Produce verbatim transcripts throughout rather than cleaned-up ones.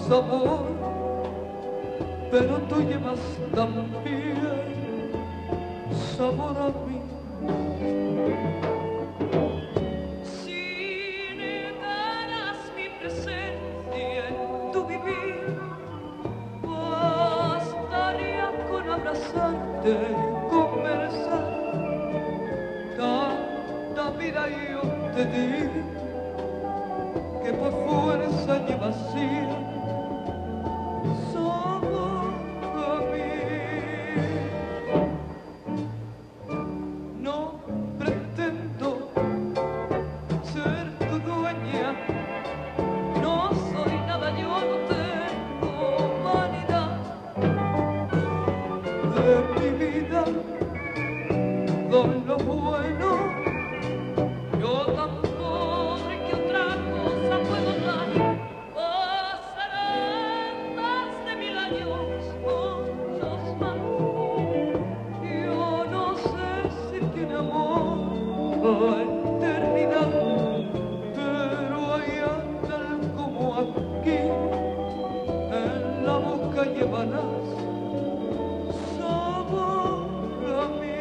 sabor, pero tú llevas también sabor a mí. Si negaras mi presencia en tu vivir, bastaría con abrazarte, conversar. Tanta vida yo te di, que por fuerza ni vacía somos a mí. No pretendo ser tu dueña, no soy nada, yo no tengo vanidad. De mi vida doy lo bueno, yo tan pobre que otra cosa puedo dar. Pasarán más de mil años, muchos más. Yo no sé si tiene amor la eternidad, pero allá tal como aquí, en la boca llevarás sabor a mí.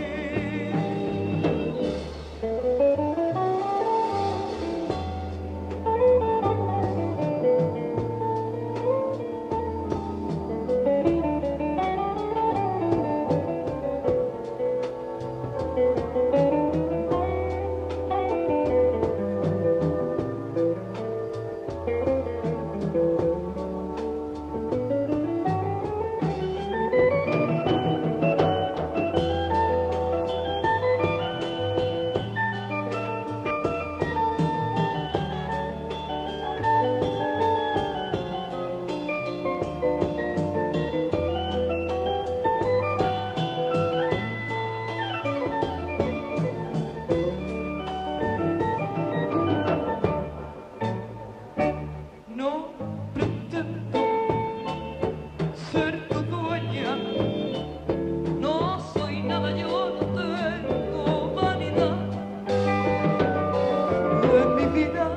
No pretendo ser tu dueña, no soy nada, yo no tengo vanidad. De mi vida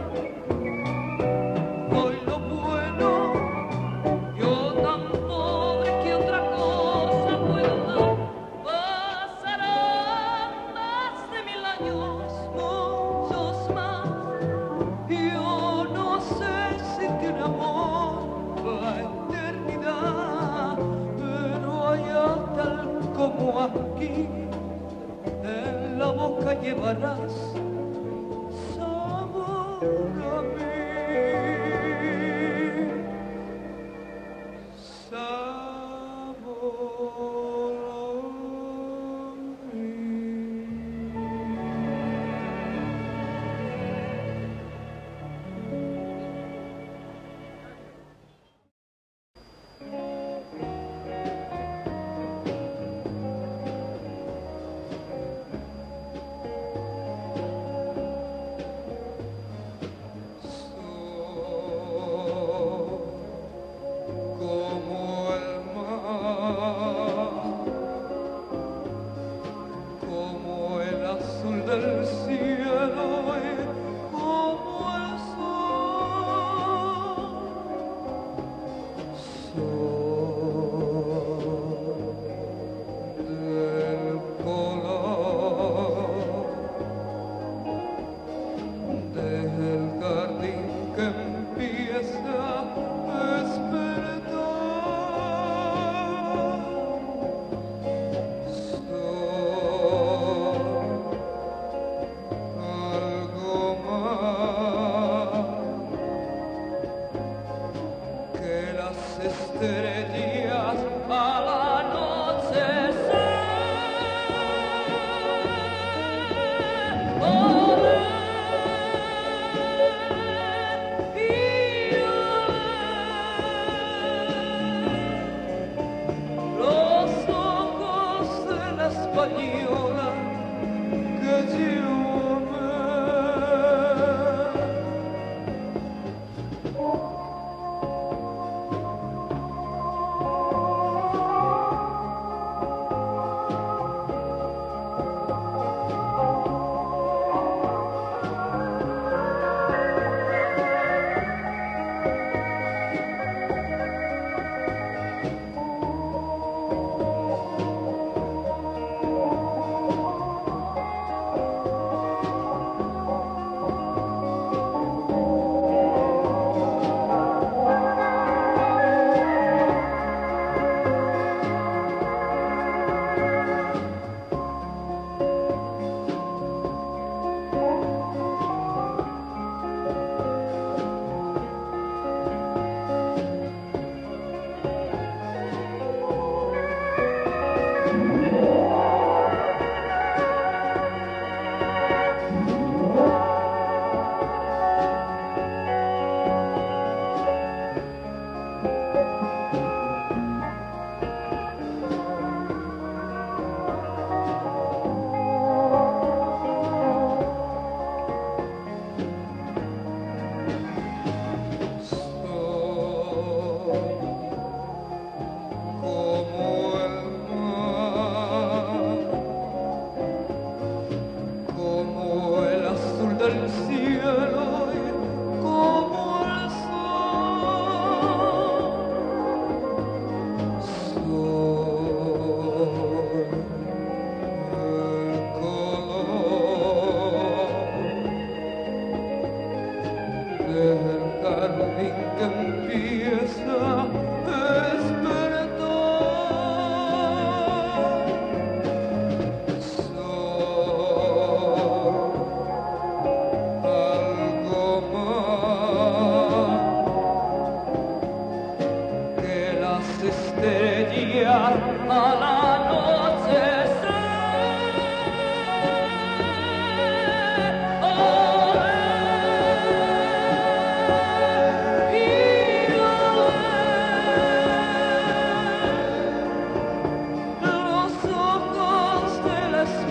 doy lo bueno, yo tan pobre que otra cosa puedo dar. Pasarán más de mil años, muchos más. Yo no sé si tiene amor la eternidad, pero allá tal como aquí, en la boca llevarás sabor a mí. Sabor a mí. Como el mar, como el azul del cielo y como el sol. Soy del color del jardín que empieza a despertar. española que yo amé.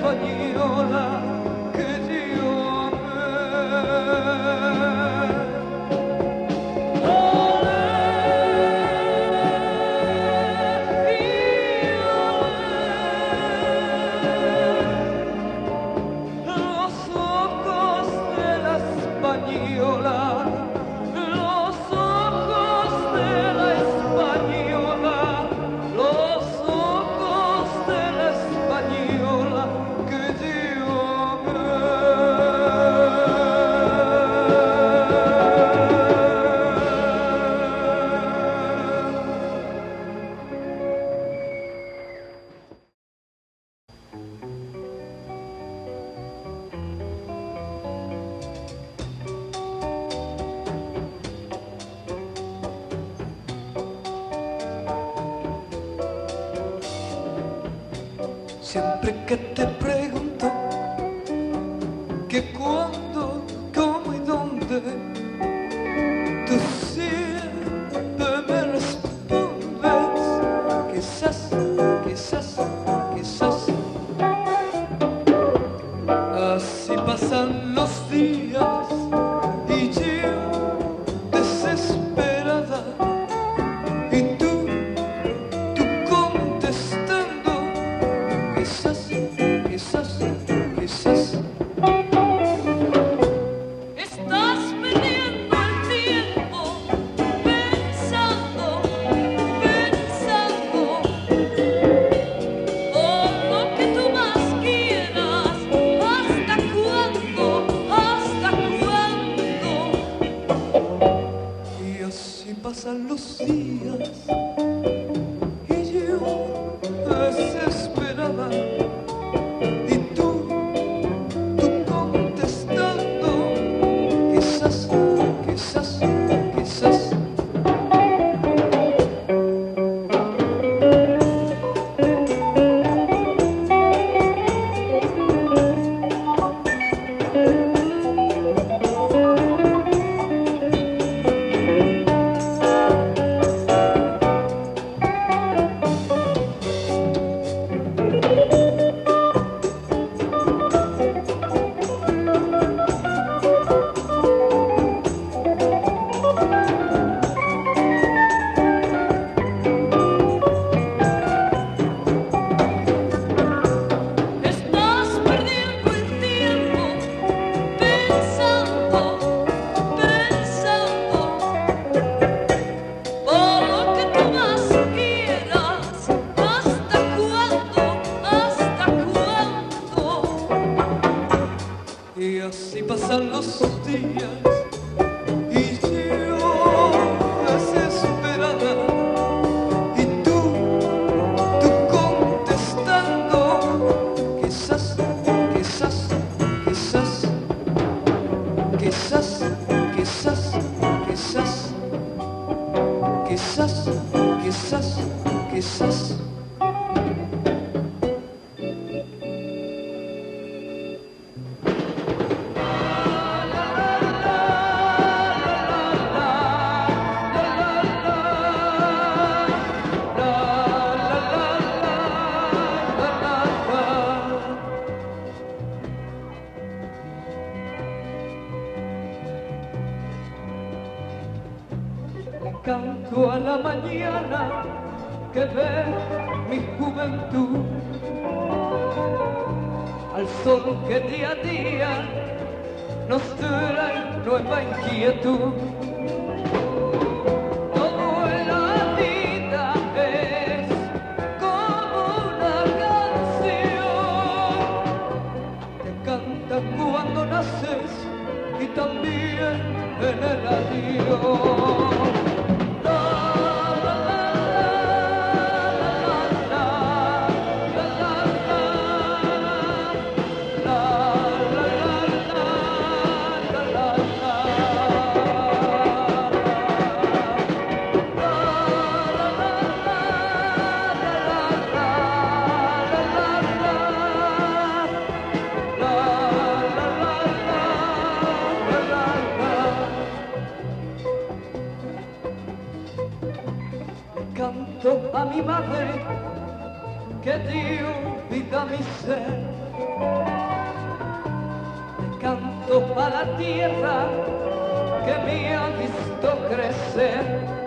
española que yo siempre que te pregunto que cuándo, cómo y dónde, tú siempre me respondes quizás, quizás, quizás. Así pasan los días y yo desesperada y tú, tú contestando quizás, quizás, quizás. Estás perdiendo el tiempo pensando, pensando por lo que tú más quieras. ¿Hasta cuándo? ¿Hasta cuándo? Y así pasan los días y yo desesperada y tú, tú contestando quizás, quizás, quizás. Estás perdiendo el tiempo pensando, pensando por lo que tú más quieras. ¿Hasta cuándo? ¿Hasta cuándo? Y así pasan los días y yo desesperada y tú, tú contestando quizás, quizás, quizás, quizás, quizás, quizás, quizás, quizás, quizás. Canto a la mañana que ve mi juventud, al sol que día a día nos trae nueva inquietud. Todo en la vida es como una canción, te canta cuando naces y también en el adiós. Canto a mi madre que dio vida a mi ser, Te canto para la tierra que me ha visto crecer.